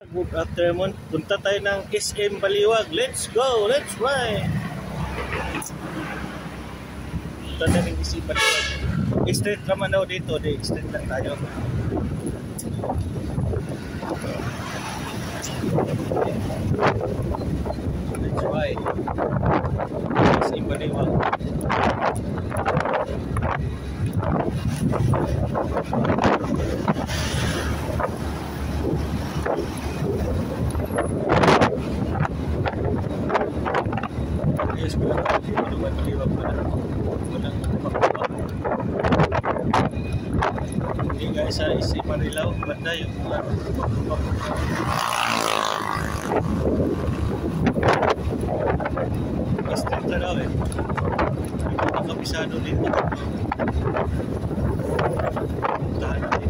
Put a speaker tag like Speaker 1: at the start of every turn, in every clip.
Speaker 1: Good afternoon. Punta tayo ng SM Baliwag. Let's go! Let's ride! Punta tayo ng SM Baliwag. Street naman daw dito. Street lang tayo. Let's ride. SM Baliwag. Yes, Baliwag pala. Walang makakaba. Hindi guys, sa isi Marilaw, banda yung mga street na daw eh. Hindi nakapisado dito. Puntahan natin.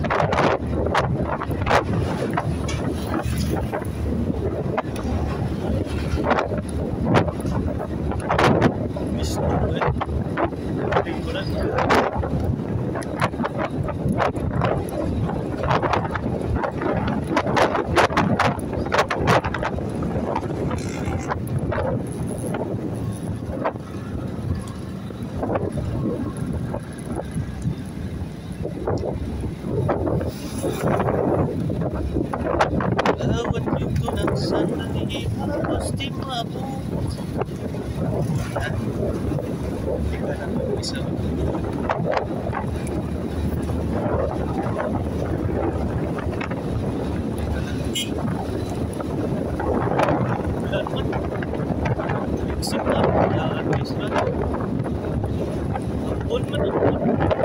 Speaker 1: Lawat yung tunang sandali, tapos di maabot. Hindi ka na mag-isa. Wala naman. Isip na, wala guys na. On man ang on.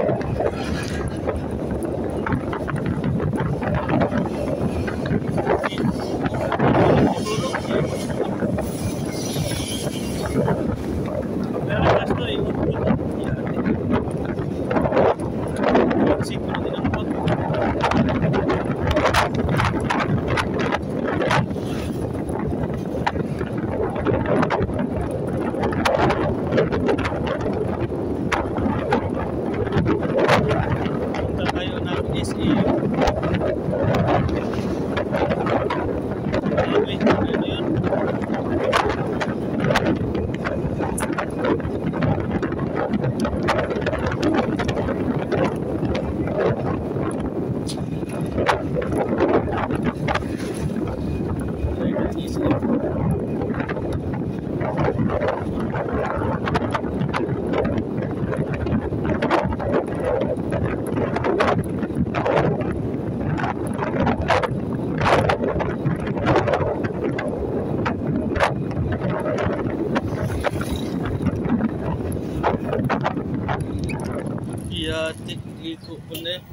Speaker 1: Iyatik liko pun eh.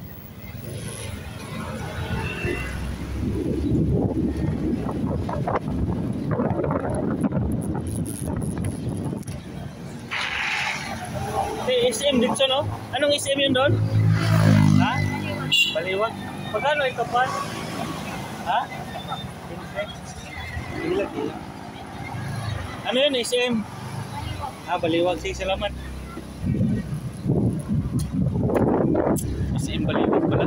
Speaker 1: SM dito no? Anong SM yun doon? Ha? Baliwag. Pagkano ito pa? Ha? 15. Ano yun SM? Baliwag. Sige, salamat. SM Baliwag pala.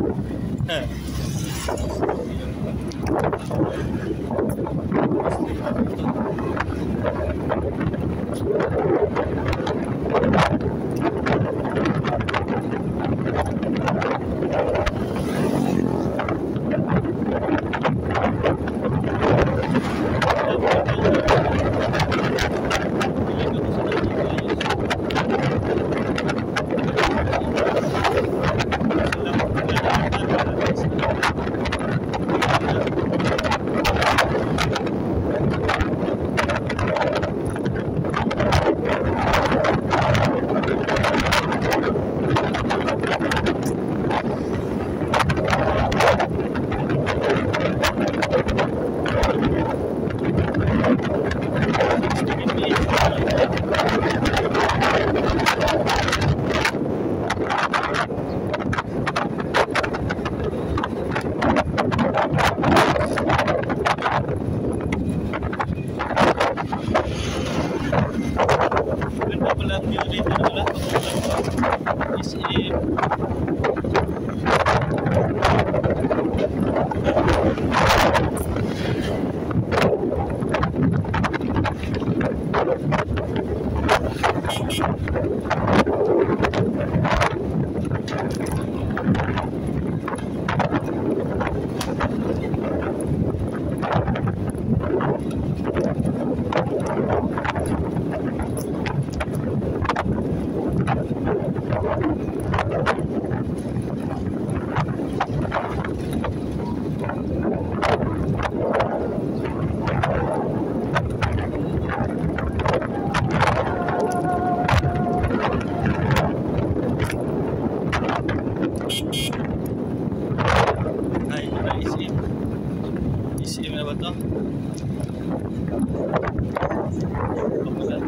Speaker 1: Baliwa to. Pamulan.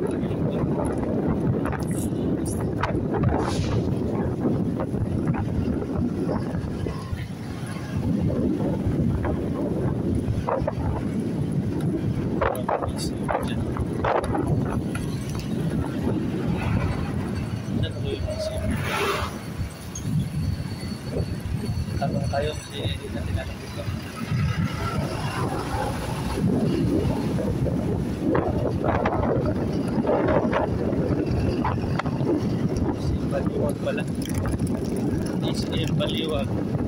Speaker 1: Tanong tayo kasi natin alam dito. Si Baliwag pala. SM Baliwag.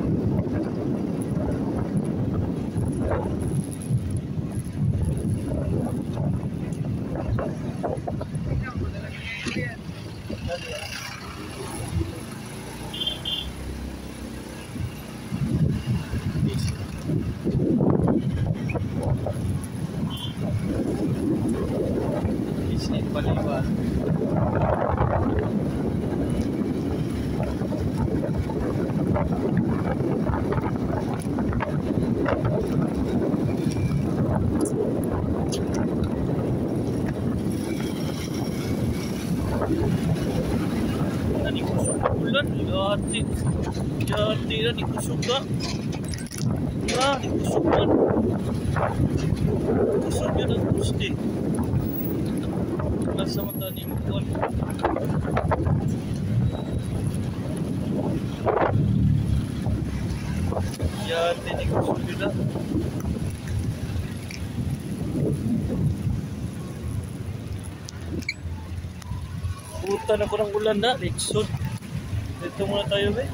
Speaker 1: SM Baliwag. Nani kusog ka ulan, yati na ni kusog ka. Ni kusog man. Kusog yun ang gusti. Nasa mata ni Mukol. Yati ni kusog yun na. Butan ako ng ulan na, Rickson. Dito muna tayo, be.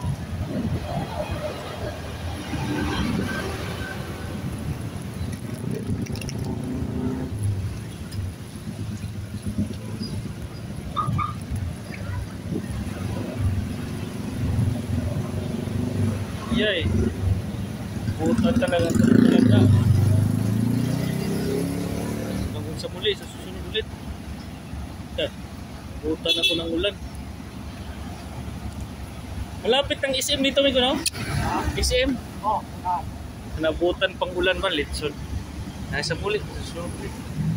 Speaker 1: Yay. Butan talaga ng ulan na. Hanggang sa muli, sa susunod ulit. Butan ako ng ulan. Malapit ng SM dito, Migo, no? SM?
Speaker 2: Oh,
Speaker 1: Nabutan pang ulan man, Litson. Nasa muli, susunod ulit.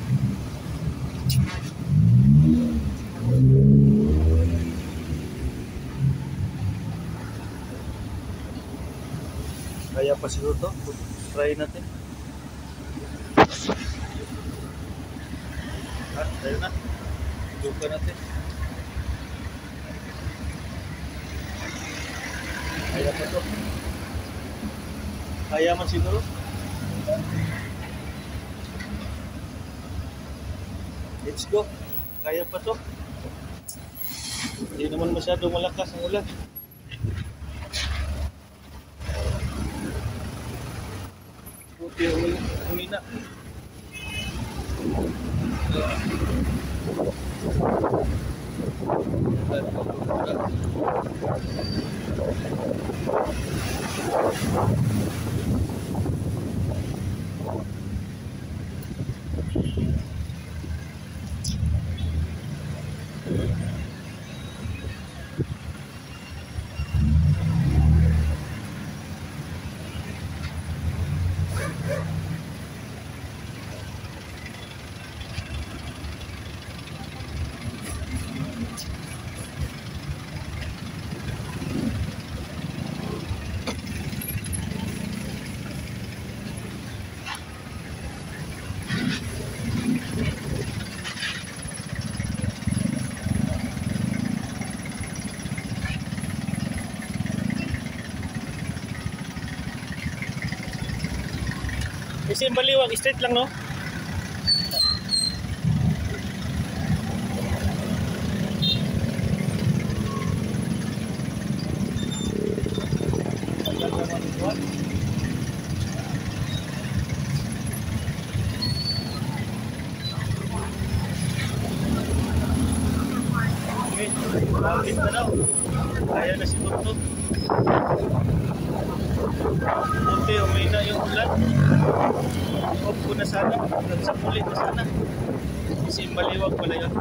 Speaker 1: Kaya pa siguro to. Try natin. Tayo na. Duka natin. Kaya pa to. Kaya man siguro. Let's go. Kaya pa to. Hindi naman masyado malakas ang ulan. Buti umina. SM Baliwag, straight lang, no? Malapit na daw. Kaya na si Turto. Buti, umina yung ulan. Off ko na sana. Nagsapulit na sana. Kasi Baliwag pala yun.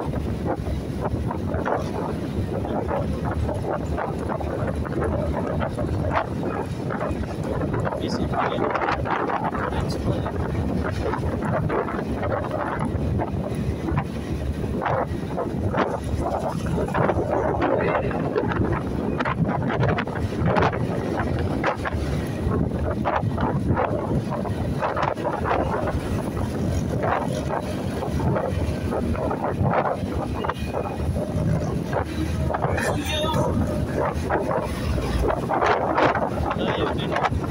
Speaker 1: Kasi Baliwag. Layo din.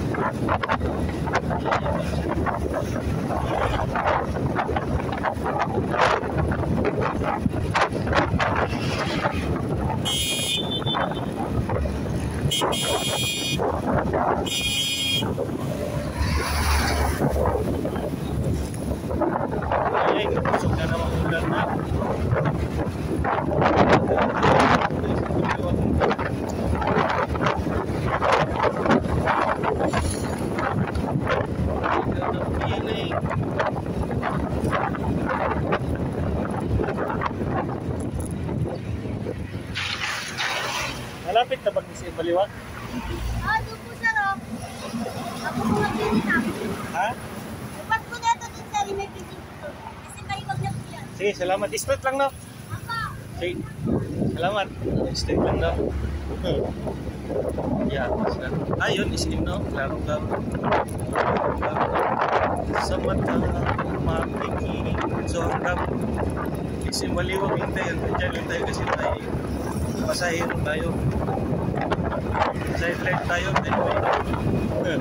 Speaker 1: Ay, busog na naman ulan na. Malapit na pag si Baliwag?
Speaker 2: Doon po sir, oh. Ako po mag-visit ako.
Speaker 1: Ha?
Speaker 2: Dapat po neto din sir, may visit po. Kasi Baliwag na po yan.
Speaker 1: Sige, salamat. Straight lang, no?
Speaker 2: Apa?
Speaker 1: Sige. Salamat. Straight lang, no? Yeah. Ayun, isim, no? Klaro. Sa mata, mapiki. So, hanggang isim Baliwag, hintayin. Diyan lang tayo kasi tayo. Pasahero tayo. Sideline tayo. Anyway.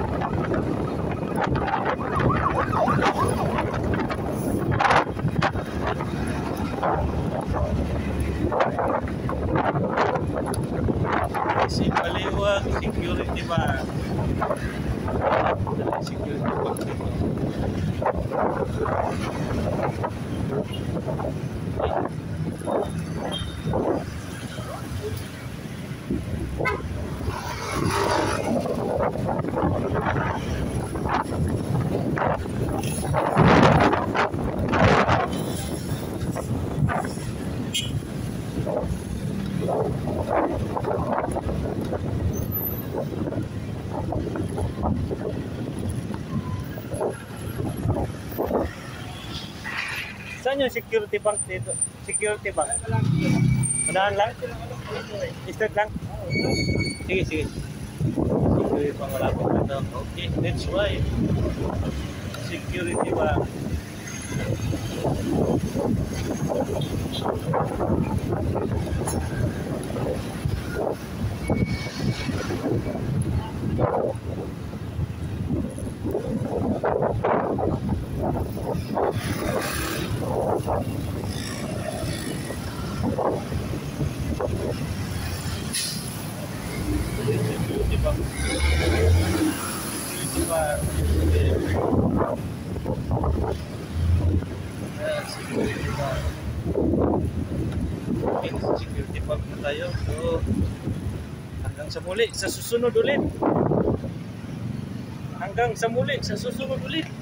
Speaker 1: Si Baliwag, security ba? Security ba? Saan yung security bank dito? Security bank? Unahan lang? Straight lang? Sige. Security bank, wala po dito. Okay, that's why. Security bank. Security bank. Security bank. Security bank. Okay, security bank na tayo. So, hanggang sa muli, sa susunod ulit. Hanggang sa muli, sa susunod ulit.